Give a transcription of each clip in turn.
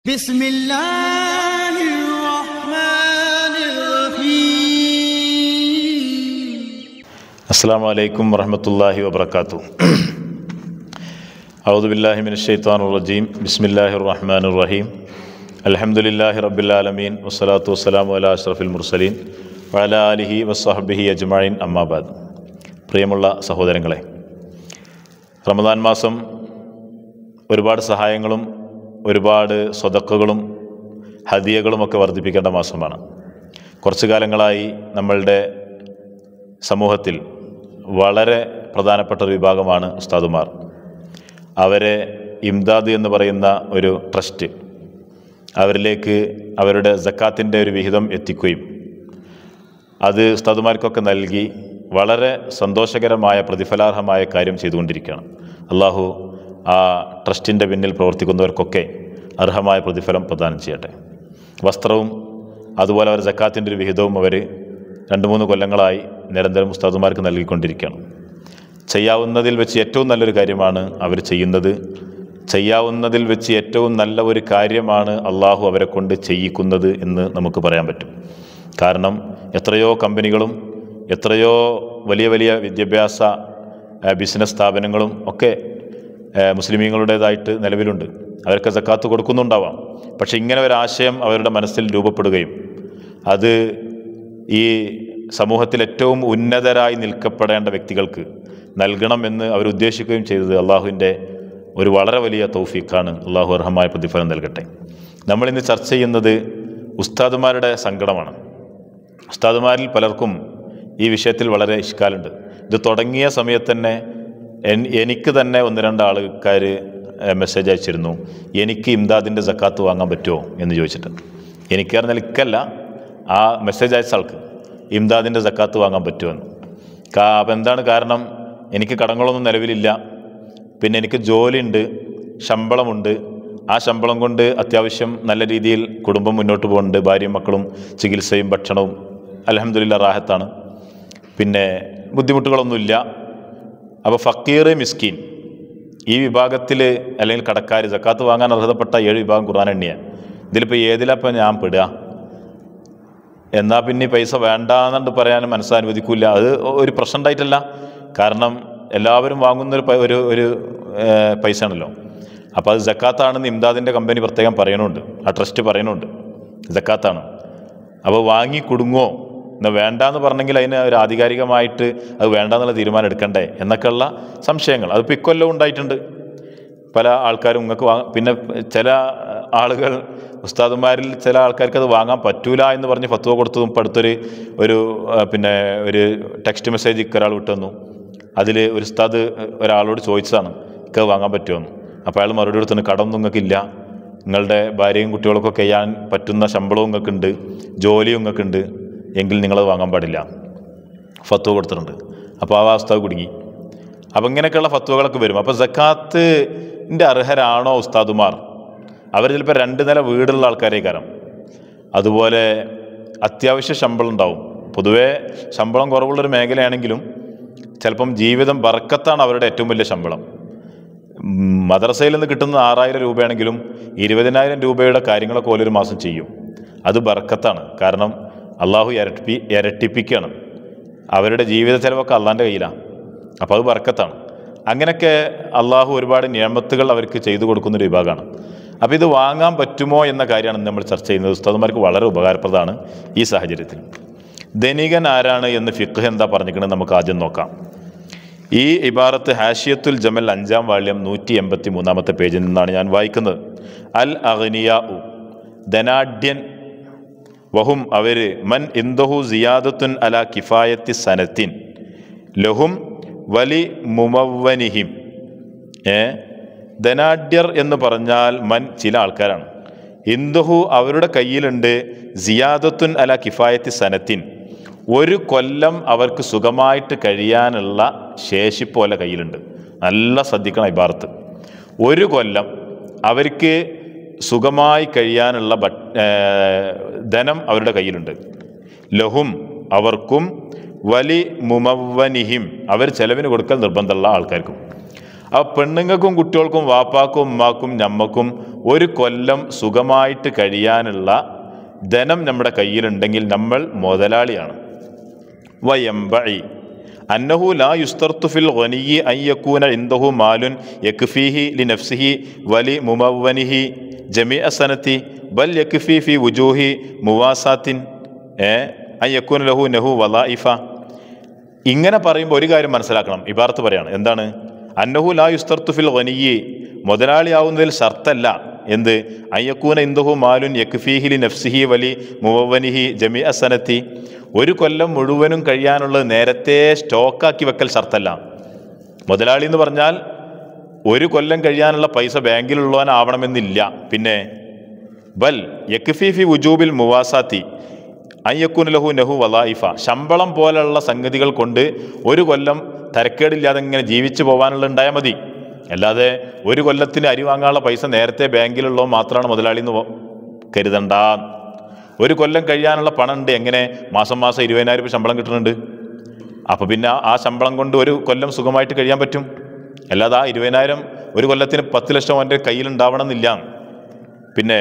بسم الله الرحمن الرحيم. السلام عليكم ورحمة الله وبركاته. أعوذ بالله من الشيطان الرجيم. بسم الله الرحمن الرحيم. الحمد لله رب العالمين والصلاة والسلام على أشرف المرسلين وعلى آله وصحبه أجمعين أما بعد. പ്രിയമുള്ള സഹോദരങ്ങളെ, റമദാൻ മാസം ഒരുപാട് സഹായങ്ങളും ഒരുപാട് സ്വതക്കകളും ഹദിയകളുമൊക്കെ വർദ്ധിപ്പിക്കേണ്ട മാസമാണ്. കുറച്ചു കാലങ്ങളായി നമ്മളുടെ സമൂഹത്തിൽ വളരെ പ്രധാനപ്പെട്ട ഒരു വിഭാഗമാണ് ഉസ്താദുമാർ. അവരെ ഇംദാദ് എന്ന് പറയുന്ന ഒരു ട്രസ്റ്റ് അവരിലേക്ക് അവരുടെ സക്കാത്തിൻ്റെ ഒരു വിഹിതം എത്തിക്കുകയും അത് ഉസ്താദുമാർക്കൊക്കെ നൽകി വളരെ സന്തോഷകരമായ പ്രതിഫലാർഹമായ കാര്യം ചെയ്തുകൊണ്ടിരിക്കുകയാണ്. അള്ളാഹു ആ ട്രസ്റ്റിൻ്റെ പിന്നിൽ പ്രവർത്തിക്കുന്നവർക്കൊക്കെ അർഹമായ പ്രതിഫലം പ്രദാനം ചെയ്യട്ടെ. വസ്ത്രവും അതുപോലെ അവർ സക്കാത്തിൻ്റെ ഒരു വിഹിതവും അവർ 2-3 കൊല്ലങ്ങളായി നിരന്തരം ഉസ്താദുമാർക്ക് നൽകിക്കൊണ്ടിരിക്കുകയാണ്. ചെയ്യാവുന്നതിൽ വെച്ച് ഏറ്റവും നല്ലൊരു കാര്യമാണ് അവർ ചെയ്യുന്നത്. ചെയ്യാവുന്നതിൽ വെച്ച് ഏറ്റവും നല്ല ഒരു കാര്യമാണ് അള്ളാഹു അവരെ കൊണ്ട് ചെയ്യിക്കുന്നത് എന്ന് നമുക്ക് പറയാൻ പറ്റും. കാരണം എത്രയോ കമ്പനികളും എത്രയോ വലിയ വലിയ വിദ്യാഭ്യാസ ബിസിനസ് സ്ഥാപനങ്ങളും ഒക്കെ മുസ്ലിമീങ്ങളുടേതായിട്ട് നിലവിലുണ്ട്. അവർക്ക് സക്കാത്ത് കൊടുക്കുന്നുണ്ടാവാം. പക്ഷെ ഇങ്ങനെ ഒരാശയം അവരുടെ മനസ്സിൽ രൂപപ്പെടുകയും അത് ഈ സമൂഹത്തിൽ ഏറ്റവും ഉന്നതരായി നിൽക്കപ്പെടേണ്ട വ്യക്തികൾക്ക് നൽകണമെന്ന് അവരുദ്ദേശിക്കുകയും ചെയ്തത് അള്ളാഹുവിൻ്റെ ഒരു വളരെ വലിയ തൗഫീഖാണ്. അള്ളാഹു അർഹമായ പ്രതിഫലം നൽകട്ടെ. നമ്മളിന്ന് ചർച്ച ചെയ്യുന്നത് ഉസ്താദുമാരുടെ സങ്കടമാണ്. ഉസ്താദുമാരിൽ പലർക്കും ഈ വിഷയത്തിൽ വളരെ ഇഷ്കാലുണ്ട്. ഇത് തുടങ്ങിയ സമയത്ത് തന്നെ എനിക്ക് തന്നെ 1-2 ആൾക്കാർ മെസ്സേജ് അയച്ചിരുന്നു, എനിക്ക് ഇംദാദിൻ്റെ സക്കാത്ത് വാങ്ങാൻ പറ്റുമോ എന്ന് ചോദിച്ചിട്ട്. എനിക്കറിഞ്ഞാൽ ഇക്കല്ല, ആ മെസ്സേജ് അയച്ച ആൾക്ക് ഇംദാദിൻ്റെ സക്കാത്ത് വാങ്ങാൻ പറ്റുമെന്ന്. അപ്പം എന്താണ് കാരണം? എനിക്ക് കടങ്ങളൊന്നും നിലവിലില്ല, പിന്നെ എനിക്ക് ജോലിയുണ്ട്, ശമ്പളമുണ്ട്. ആ ശമ്പളം കൊണ്ട് അത്യാവശ്യം നല്ല രീതിയിൽ കുടുംബം മുന്നോട്ട് പോകുന്നുണ്ട്. ഭാര്യയും മക്കളും ചികിത്സയും ഭക്ഷണവും അൽഹംദുലില്ലാ റാഹത്താണ്. പിന്നെ ബുദ്ധിമുട്ടുകളൊന്നുമില്ല. അപ്പോൾ ഫക്കീർ, മിസ്കീൻ ഈ വിഭാഗത്തിൽ അല്ലെങ്കിൽ കടക്കാർ സക്കാത്ത് വാങ്ങാൻ അർഹതപ്പെട്ട 7 വിഭാഗം ഖുർആൻ എണ്ണിയ. ഇതിലിപ്പോൾ ഏതിലപ്പം ഞാൻ പെടുക? എന്നാൽ പിന്നെ പൈസ വേണ്ടാന്നുണ്ട് പറയാനും മനസ്സനുവദിക്കില്ല. അത് ഒരു പ്രശ്നം ഉണ്ടായിട്ടല്ല. കാരണം എല്ലാവരും വാങ്ങുന്നൊരു പൈസ ആണല്ലോ. അപ്പോൾ അത് സക്കാത്താണെന്ന് ഇംദാദിൻ്റെ കമ്പനി പ്രത്യേകം പറയണുണ്ട്, ആ ട്രസ്റ്റ് പറയണുണ്ട് സക്കാത്താണ്. അപ്പോൾ വാങ്ങി കുടുങ്ങോ എന്നാൽ വേണ്ടാന്ന് പറഞ്ഞെങ്കിൽ അതിന് ഒരു ആധികാരികമായിട്ട് അത് വേണ്ടാന്നുള്ള തീരുമാനം എടുക്കണ്ടേ എന്നൊക്കെയുള്ള സംശയങ്ങൾ അതിപ്പോൾ ഇക്കൊല്ലം ഉണ്ടായിട്ടുണ്ട്. പല ആൾക്കാരും നിങ്ങൾക്ക് പിന്നെ ചില ആളുകൾ ഉസ്താദുമാരിൽ ചില ആൾക്കാർക്ക് അത് വാങ്ങാൻ പറ്റൂല എന്ന് പറഞ്ഞ് ഫത്വ കൊടുത്തതും ഇപ്പോൾ അടുത്തൊരു ഒരു ടെക്സ്റ്റ് മെസ്സേജ് ഒരാൾ വിട്ടുവന്നു. അതിൽ ഒരു ഉസ്താദ് ഒരാളോട് ചോദിച്ചതാണ്, എനിക്ക് വാങ്ങാൻ പറ്റുമെന്ന്. അപ്പോൾ അയാൾ മറുപടി കൊടുത്തു, കടമൊന്നും നിങ്ങൾക്കില്ല, നിങ്ങളുടെ ഭാര്യയും കുട്ടികളൊക്കെ ചെയ്യാൻ പറ്റുന്ന ശമ്പളവും നിങ്ങൾക്കുണ്ട്, ജോലിയും നിങ്ങൾക്കുണ്ട്, എങ്കിൽ നിങ്ങളത് വാങ്ങാൻ പാടില്ല ഫത്വ കൊടുത്തിട്ടുണ്ട്. അപ്പോൾ ആ ഉസ്താദ് കുടുങ്ങി. അപ്പം ഇങ്ങനെയൊക്കെയുള്ള ഫത്വകളൊക്കെ വരും. അപ്പോൾ സക്കാത്തിൻ്റെ അർഹരാണോ ഉസ്താദുമാർ? അവർ ചിലപ്പോൾ 2 നില വീടുള്ള ആൾക്കാരെ കാരണം, അതുപോലെ അത്യാവശ്യ ശമ്പളം ഉണ്ടാവും. പൊതുവേ ശമ്പളം കുറവുള്ളൊരു മേഖലയാണെങ്കിലും ചിലപ്പം ജീവിതം ബർക്കത്താണ് അവരുടെ ഏറ്റവും വലിയ ശമ്പളം. മദ്രസയിൽ നിന്ന് കിട്ടുന്ന 6000 രൂപയാണെങ്കിലും 20,000 രൂപയുടെ കാര്യങ്ങളൊക്കെ ഓരോ മാസം ചെയ്യും. അത് ബർക്കത്താണ്. കാരണം അള്ളാഹു ഇരട്ടിപ്പിക്കുകയാണ്. അവരുടെ ജീവിത ചിലവൊക്കെ അള്ളാൻ്റെ കയ്യിലാണ്. അപ്പോൾ അത് ബർക്കത്താണ്. അങ്ങനെയൊക്കെ അള്ളാഹു ഒരുപാട് നിയമത്തുകൾ അവർക്ക് ചെയ്തു കൊടുക്കുന്നൊരു വിഭാഗമാണ്. അപ്പോൾ ഇത് വാങ്ങാൻ പറ്റുമോ എന്ന കാര്യമാണ് നമ്മൾ ചർച്ച ചെയ്യുന്നത്. ഉസ്താദുമാർക്ക് വളരെ ഉപകാരപ്രദമാണ് ഈ സാഹചര്യത്തിൽ. ധനികൻ ആരാണ് എന്ന് ഫിഖ് എന്താ പറഞ്ഞിരിക്കുന്നത് നമുക്ക് ആദ്യം നോക്കാം. ഈ ഇബാറത്ത് ഹാഷിയത്തുൽ ജമൽ 5-ാം വാള്യം 183-ാമത്തെ പേജിൽ നിന്നാണ് ഞാൻ വായിക്കുന്നത്. അൽ അഗ്നിയാഉ ധനാഢ്യൻ, വഹും അവർ, മൻ ഇന്ദഹു സിയാദത്തുൻ അല കിഫായത്തി സനത്തിൻ ലഹും വലി മുമവ്വനിഹിം. ധനാഢ്യർ എന്ന് പറഞ്ഞാൽ മൻ ചില ആൾക്കാരാണ്, ഇന്ദഹു അവരുടെ കയ്യിലുണ്ട്, സിയാദത്തുൻ അല കിഫായത്തി സനത്തിൻ 1 കൊല്ലം അവർക്ക് സുഖമായിട്ട് കഴിയാനുള്ള ശേഷിപ്പോലെ കയ്യിലുണ്ട്. നല്ല ശ്രദ്ധിക്കണം ഇബാറത്ത്. 1 കൊല്ലം അവർക്ക് സുഖമായി കഴിയാനുള്ള ധനം അവരുടെ കയ്യിലുണ്ട്. ലഹും അവർക്കും, വലി മുമവ്വനിഹിം അവർ ചെലവിന് കൊടുക്കൽ നിർബന്ധമുള്ള ആൾക്കാർക്കും. ആ പെണ്ണുങ്ങൾക്കും കുട്ടികൾക്കും വാപ്പാക്കും ഉമ്മാക്കും ഞമ്മക്കും ഒരു കൊല്ലം സുഖമായിട്ട് കഴിയാനുള്ള ധനം നമ്മുടെ കയ്യിലുണ്ടെങ്കിൽ നമ്മൾ മുതലാളിയാണ്. വയംബഇ അന്നഹു ലാ യുസ്തർതു ഫിൽ ഗനിയ്യി അൻ യകൂന ഇൻദഹു മാലുൻ യക്ഫീഹി ലിനഫ്സിഹി വലി മുമവ്വനിഹി ജമീഅ സനതി ബൽ യക്ഫി ഫി വുജൂഹി മുവാസാത്തിൻ അൻ യകൂന ലഹു വലായിഫ. ഇങ്ങനെ പറയുമ്പോൾ ഒരു കാര്യം മനസ്സിലാക്കണം. ഇബാറത്ത് പറയാണ്, എന്താണ്? അന്നഹു ലാ യുസ്തർതു ഫിൽ ഗനിയ്യി, മുതലാളിയാവുന്നതിൽ ഷർത്തല്ല എന്ത്? അയ്യക്കൂന ഇന്ദഹു മാലുൻ യക്ഫീഹി ലിനഫ്സിഹി വലി മുവവ്വനിഹി ജമീഅ സനതി, ഒരു കൊല്ലം മുഴുവനും കഴിയാനുള്ളത് നേരത്തെ സ്റ്റോക്കാക്കി വെക്കൽ ഷർത്തല്ല. മുതലാളി എന്ന് പറഞ്ഞാൽ ഒരു കൊല്ലം കഴിയാനുള്ള പൈസ ബാങ്കിലുള്ളവനാവണമെന്നില്ല. പിന്നെ ബൽ യക്ഫി ഫി വുജൂബിൽ മുവാസാത്തി അയ്യക്കൂന ലഹു വലായിഫ, ശമ്പളം പോലുള്ള സംഗതികൾ കൊണ്ട് ഒരു കൊല്ലം തരക്കേടില്ലാതെ ഇങ്ങനെ ജീവിച്ചു പോകാനുള്ള ഉണ്ടായാൽ മതി. അല്ലാതെ ഒരു കൊല്ലത്തിന് അരി വാങ്ങാനുള്ള പൈസ നേരത്തെ ബാങ്കിലുള്ളത് മാത്രമാണ് മുതലാളി എന്ന് കരുതണ്ട. ഒരു കൊല്ലം കഴിയാനുള്ള പണം ഉണ്ട്. എങ്ങനെ? മാസം 20,000 രൂപ ശമ്പളം കിട്ടുന്നുണ്ട്. അപ്പോൾ പിന്നെ ആ ശമ്പളം കൊണ്ട് ഒരു കൊല്ലം സുഖമായിട്ട് കഴിയാൻ പറ്റും. അല്ലാതെ ആ 20,000 ഒരു കൊല്ലത്തിന് 10 ലക്ഷം അവൻ്റെ കയ്യിലുണ്ടാവണം എന്നില്ല. പിന്നെ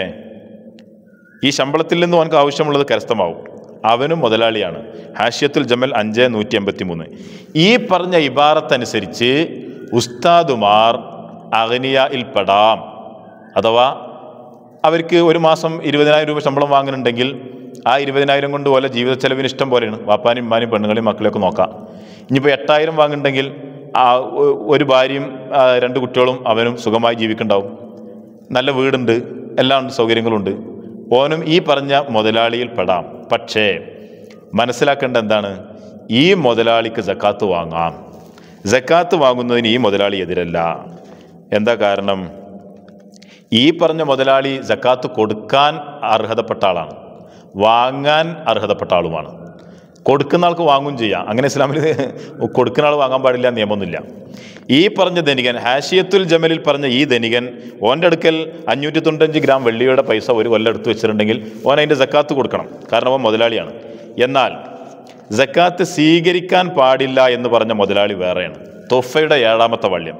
ഈ ശമ്പളത്തിൽ നിന്ന് അവനക്ക് ആവശ്യമുള്ളത് കരസ്ഥമാവും. അവനും മുതലാളിയാണ്. ഹാഷിയത്തുൽ ജമൽ 5/183. ഈ പറഞ്ഞ ഇബാറത്തനുസരിച്ച് ഉസ്താദുമാർ അഗ്നിയയിൽ പെടാം. അഥവാ അവർക്ക് ഒരു മാസം 20,000 രൂപ ശമ്പളം വാങ്ങുന്നുണ്ടെങ്കിൽ ആ 20,000 കൊണ്ട് പോലെ ജീവിത ചെലവിന് ഇഷ്ടം പോലെയാണ്. വാപ്പാനും ഉമ്മാനും പെണ്ണുങ്ങളെയും മക്കളെയൊക്കെ നോക്കാം. ഇനിയിപ്പോൾ 8,000 വാങ്ങുന്നുണ്ടെങ്കിൽ ഒരു ഭാര്യയും 2 കുട്ടികളും അവനും സുഖമായി ജീവിക്കുന്നുണ്ടാവും. നല്ല വീടുണ്ട്, എല്ലാം ഉണ്ട്, സൗകര്യങ്ങളുണ്ട്. ഓനും ഈ പറഞ്ഞ മുതലാളിയിൽ പെടാം. പക്ഷേ മനസ്സിലാക്കേണ്ട എന്താണ്? ഈ മുതലാളിക്ക് സക്കാത്ത് വാങ്ങാം. സക്കാത്ത് വാങ്ങുന്നതിന് ഈ മുതലാളി എതിരല്ല. എന്താ കാരണം? ഈ പറഞ്ഞ മുതലാളി സക്കാത്ത് കൊടുക്കാൻ അർഹതപ്പെട്ട ആളാണ്, വാങ്ങാൻ അർഹതപ്പെട്ട ആളുമാണ്. കൊടുക്കുന്ന ആൾക്ക് വാങ്ങും ചെയ്യാം. അങ്ങനെ ഇസ്ലാമിൽ കൊടുക്കുന്ന ആൾ വാങ്ങാൻ പാടില്ല നിയമമൊന്നുമില്ല. ഈ പറഞ്ഞ ധനികൻ, ഹാഷിയത്തുൽ ജമലിൽ പറഞ്ഞ ഈ ധനികൻ, ഓൻ്റെ അടുക്കൽ 595 ഗ്രാം വെള്ളിയുടെ പൈസ ഒരു കൊല്ലം എടുത്ത് വെച്ചിട്ടുണ്ടെങ്കിൽ ഓൻ അതിൻ്റെ സക്കാത്ത് കൊടുക്കണം. കാരണം അവൻ മുതലാളിയാണ്. എന്നാൽ സക്കാത്ത് സ്വീകരിക്കാൻ പാടില്ല എന്ന് പറഞ്ഞ മുതലാളി വേറെയാണ്. തൊഫയുടെ 7-ാമത്തെ വള്യം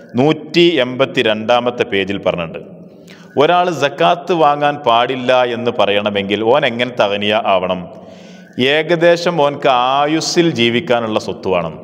182-ാമത്തെ പേജിൽ പറഞ്ഞിട്ടുണ്ട്. ഒരാൾ സക്കാത്ത് വാങ്ങാൻ പാടില്ല എന്ന് പറയണമെങ്കിൽ ഓൻ എങ്ങനെ തകനിയ ആവണം? ഏകദേശം ഓൻക്ക് ആയുസ്സിൽ ജീവിക്കാനുള്ള സ്വത്ത് വേണം.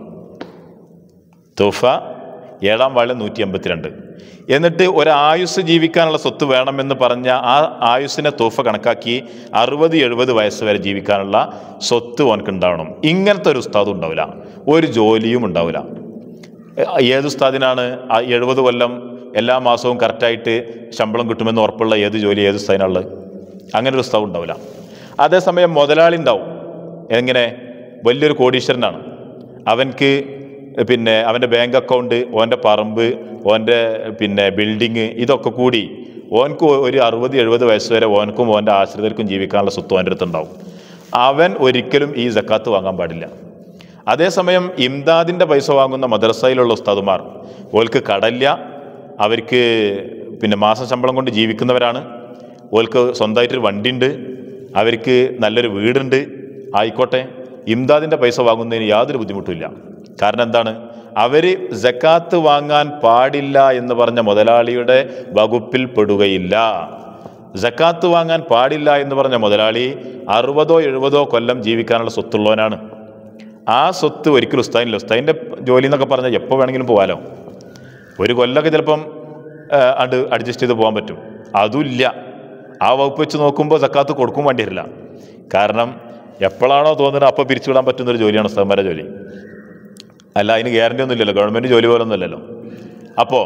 തൊഫ 7-ാം വാള്യം 182. എന്നിട്ട് ഒരായുസ് ജീവിക്കാനുള്ള സ്വത്ത് വേണമെന്ന് പറഞ്ഞ ആ ആയുസ്സിനെ തോഫ കണക്കാക്കി 60-70 വയസ്സ് വരെ ജീവിക്കാനുള്ള സ്വത്ത് ഓനക്ക് ഉണ്ടാവണം. ഇങ്ങനത്തെ ഒരു ഉസ്താദും ഉണ്ടാവില്ല, ഒരു ജോലിയും ഉണ്ടാവില്ല. ഏത് ഉസ്താദിനാണ് 70 കൊല്ലം എല്ലാ മാസവും കറക്റ്റായിട്ട് ശമ്പളം കിട്ടുമെന്ന് ഉറപ്പുള്ള ഏത് ജോലി ഏത് ഉസ്താദിനുള്ളത്? അങ്ങനെ ഒരു ഉസ്താദ് ഉണ്ടാവില്ല. അതേസമയം മുതലാളി ഉണ്ടാവും. എങ്ങനെ? വലിയൊരു കോടീശ്വരനാണ്. അവൻക്ക് പിന്നെ അവൻ്റെ ബാങ്ക് അക്കൗണ്ട്, ഓൻ്റെ പറമ്പ്, ഓൻ്റെ ബിൽഡിങ്, ഇതൊക്കെ കൂടി ഓനക്ക് ഒരു 60-70 വയസ്സ് വരെ ഓനക്കും ഓൻ്റെ ആശ്രിതർക്കും ജീവിക്കാനുള്ള സ്വത്ത് ഓൻ്റെ അടുത്തുണ്ടാവും. അവൻ ഒരിക്കലും ഈ സക്കാത്ത് വാങ്ങാൻ പാടില്ല. അതേസമയം ഇംദാദിൻ്റെ പൈസ വാങ്ങുന്ന മദ്രസയിലുള്ള ഉസ്താദുമാർ, ഓൾക്ക് കടല്ല, അവർക്ക് മാസം ശമ്പളം കൊണ്ട് ജീവിക്കുന്നവരാണ്, ഓൾക്ക് സ്വന്തമായിട്ടൊരു വണ്ടിയുണ്ട്, അവർക്ക് നല്ലൊരു വീടുണ്ട്, ആയിക്കോട്ടെ, ഇംദാദിൻ്റെ പൈസ വാങ്ങുന്നതിന് യാതൊരു ബുദ്ധിമുട്ടുമില്ല. കാരണം എന്താണ്? അവർ സക്കാത്ത് വാങ്ങാൻ പാടില്ല എന്ന് പറഞ്ഞ മുതലാളിയുടെ വകുപ്പിൽ പെടുകയില്ല. സക്കാത്ത് വാങ്ങാൻ പാടില്ല എന്ന് പറഞ്ഞ മുതലാളി 60-70 കൊല്ലം ജീവിക്കാനുള്ള സ്വത്തുള്ളവനാണ്. ആ സ്വത്ത് ഒരിക്കലും ഉസ്താദിനില്ല. ഉസ്താദിൻ്റെ ജോലി എന്നൊക്കെ പറഞ്ഞാൽ എപ്പോൾ വേണമെങ്കിലും പോകാമല്ലോ. ഒരു കൊല്ലമൊക്കെ ചിലപ്പം അഡ്ജസ്റ്റ് ചെയ്ത് പോകാൻ പറ്റും. അതുമില്ല. ആ വകുപ്പ് വെച്ച് നോക്കുമ്പോൾ സക്കാത്ത് കൊടുക്കും വേണ്ടി വരില്ല. കാരണം എപ്പോഴാണോ തോന്നുന്നത് അപ്പോൾ പിരിച്ചുവിടാൻ പറ്റുന്നൊരു ജോലിയാണ് ഉസ്താദന്മാരുടെ ജോലി. അല്ല, അതിന് ഗ്യാരണ്ടി ഒന്നും ഇല്ലല്ലോ, ഗവൺമെൻറ് ജോലി പോലെ ഒന്നുമല്ലല്ലോ. അപ്പോൾ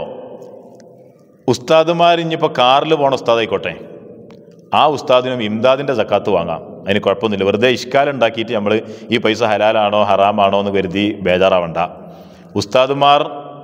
ഉസ്താദുമാർ ഇനിയിപ്പോൾ കാറിൽ പോകണ ഉസ്താദായിക്കോട്ടെ, ആ ഉസ്താദിനും ഇംദാദിൻ്റെ സക്കാത്ത് വാങ്ങാം, അതിന് കുഴപ്പമൊന്നുമില്ല. വെറുതെ ഇഷ്കാലുണ്ടാക്കിയിട്ട് നമ്മൾ ഈ പൈസ ഹലാലാണോ ഹറാമാണോ എന്ന് കരുതി ബേജാറാവണ്ട. ഉസ്താദുമാർ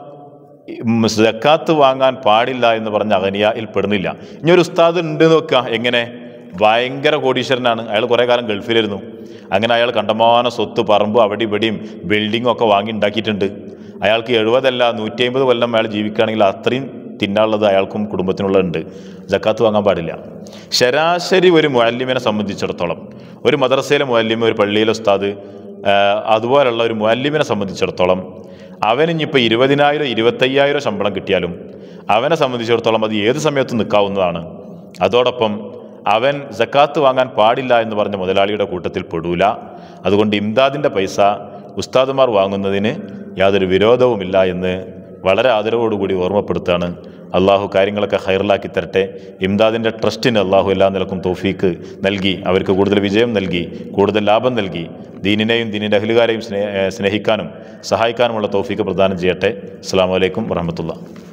സക്കാത്ത് വാങ്ങാൻ പാടില്ല എന്ന് പറഞ്ഞ അഗനിയയിൽ പെടുന്നില്ല. ഇനി ഒരു ഉസ്താദ് ഉണ്ട് എന്ന് വെക്കുക, എങ്ങനെ? ഭയങ്കര കോടീശ്വരനാണ്, അയാൾ കുറേ കാലം ഗൾഫിലായിരുന്നു. അങ്ങനെ അയാൾ കണ്ടമാനം സ്വത്ത്, പറമ്പ്, അവിടെ ഇവിടെയും ബിൽഡിങ്ങും ഒക്കെ വാങ്ങി ഉണ്ടാക്കിയിട്ടുണ്ട്. അയാൾക്ക് 70 അല്ല 150 കൊല്ലം അയാൾ ജീവിക്കുകയാണെങ്കിൽ അത്രയും തിന്നാനുള്ളത് അയാൾക്കും കുടുംബത്തിനുള്ളതുണ്ട്. സക്കാത്ത് വാങ്ങാൻ പാടില്ല. ശരാശരി ഒരു മുഅല്ലിമിനെ സംബന്ധിച്ചിടത്തോളം, ഒരു മദ്രസയിലെ മുഅല്ലിം, ഒരു പള്ളിയിലെ ഉസ്താദ്, അതുപോലുള്ള ഒരു മുഅല്ലിമിനെ സംബന്ധിച്ചിടത്തോളം അവനിപ്പോൾ 20,000 25,000 ശമ്പളം കിട്ടിയാലും അവനെ സംബന്ധിച്ചിടത്തോളം അത് ഏത് സമയത്തും നിൽക്കാവുന്നതാണ്. അതോടൊപ്പം അവൻ സക്കാത്ത് വാങ്ങാൻ പാടില്ല എന്ന് പറഞ്ഞ മുതലാളിയുടെ കൂട്ടത്തിൽ പെടൂല. അതുകൊണ്ട് ഇംദാദിൻ്റെ പൈസ ഉസ്താദുമാർ വാങ്ങുന്നതിന് യാതൊരു വിരോധവുമില്ല എന്ന് വളരെ ആദരവോടുകൂടി ഓർമ്മപ്പെടുത്താണ്. അള്ളാഹു കാര്യങ്ങളൊക്കെ ഹൈറിലാക്കി തരട്ടെ. ഇംദാദിൻ്റെ ട്രസ്റ്റിന് അള്ളാഹു എല്ലാ നിലക്കും തൗഫീക്ക് നൽകി, അവർക്ക് കൂടുതൽ വിജയം നൽകി, കൂടുതൽ ലാഭം നൽകി, ദീനിനെയും ദീനിൻ്റെ അഹ്ലുകാരെയും സ്നേഹിക്കാനും സഹായിക്കാനുമുള്ള തൗഫീക്ക് പ്രദാനം ചെയ്യട്ടെ. അസ്സലാമു അലൈക്കും വറഹ്മത്തുള്ളാഹി.